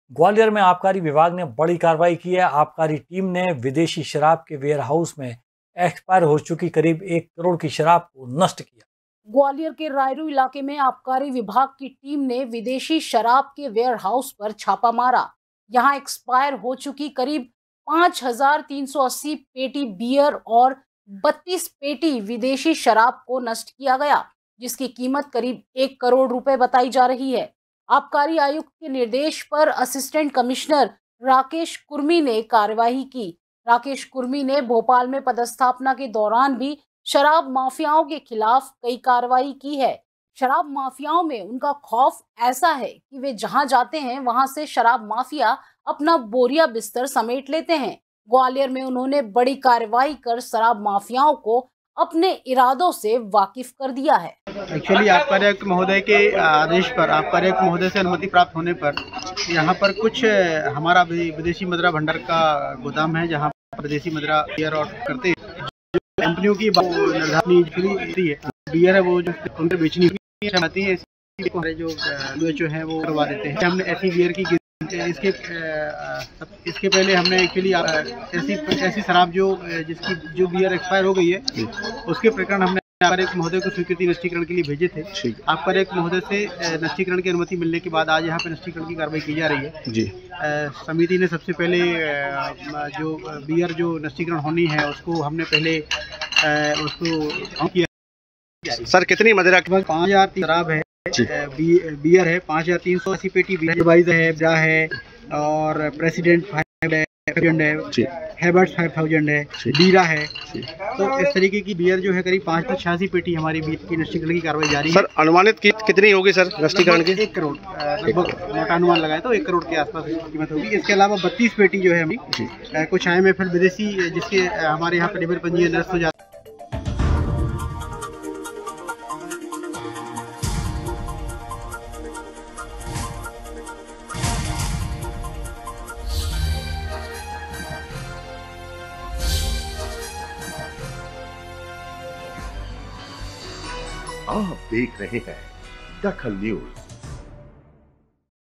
ग्वालियर में आबकारी विभाग ने बड़ी कार्रवाई की है। आबकारी टीम ने विदेशी शराब के वेयरहाउस में एक्सपायर हो चुकी करीब 1 करोड़ की शराब को नष्ट किया। ग्वालियर के रायरू इलाके में आबकारी विभाग की टीम ने विदेशी शराब के वेयरहाउस पर छापा मारा। यहां एक्सपायर हो चुकी करीब 5,380 पेटी बियर और 32 पेटी विदेशी शराब को नष्ट किया गया, जिसकी कीमत करीब 1 करोड़ रुपए बताई जा रही है। आबकारी आयुक्त के निर्देश पर असिस्टेंट कमिश्नर राकेश कुर्मी ने कार्यवाही की। राकेश कुर्मी ने भोपाल में पदस्थापना के दौरान भी शराब माफियाओं के खिलाफ कई कार्रवाई की है। शराब माफियाओं में उनका खौफ ऐसा है कि वे जहां जाते हैं वहां से शराब माफिया अपना बोरिया बिस्तर समेट लेते हैं। ग्वालियर में उन्होंने बड़ी कार्रवाई कर शराब माफियाओं को अपने इरादों से वाकिफ कर दिया है। एक्चुअली आबकारी आयुक्त महोदय के आदेश पर, आबकारी आयुक्त महोदय से अनुमति प्राप्त होने पर यहाँ पर कुछ हमारा विदेशी मदिरा भंडार का गोदाम है, जहाँ पर विदेशी मदिरा बियर और करते हैं। जो कंपनियों की निर्धारित होती है बियर है, वो जो उनको बेचनी चाहती है, जो है वो करवा देते हैं। हमने ऐसी बियर की इसके पहले हमने एक्चुअली ऐसी शराब जो बियर एक्सपायर हो गई है, उसके प्रकरण हमने आबकारी आयुक्त महोदय को स्वीकृति नष्टीकरण के लिए भेजे थे। आबकारी आयुक्त महोदय से नष्टीकरण की अनुमति मिलने के बाद आज यहाँ पे नष्टीकरण की कार्रवाई की जा रही है जी। समिति ने सबसे पहले जो बियर जो नष्टीकरण होनी है उसको हमने पहले उसको किया। सर कितनी मदिरा? 5,000 शराब है, बियर है 5,380 पेटी, बियर है और प्रेसिडेंट 5,000 है, हैबर्ट्स 5,000 है, बीरा है। तो इस तरीके की बियर जो है करीब 586 पेटी हमारी बियर की नष्टीकरण की कार्रवाई जारी है। सर अनुमानित कितनी होगी सर नष्टीकरण की? 1 करोड़ लगभग मोटा अनुमान लगाए तो 1 करोड़ के आसपास कीमत होगी। इसके अलावा 32 पेटी जो है हमारी कुछ IMFL विदेशी जिसके हमारे यहाँ पे लेबर पंजीयन निरस्त हो जाता है। आप देख रहे हैं दखल न्यूज।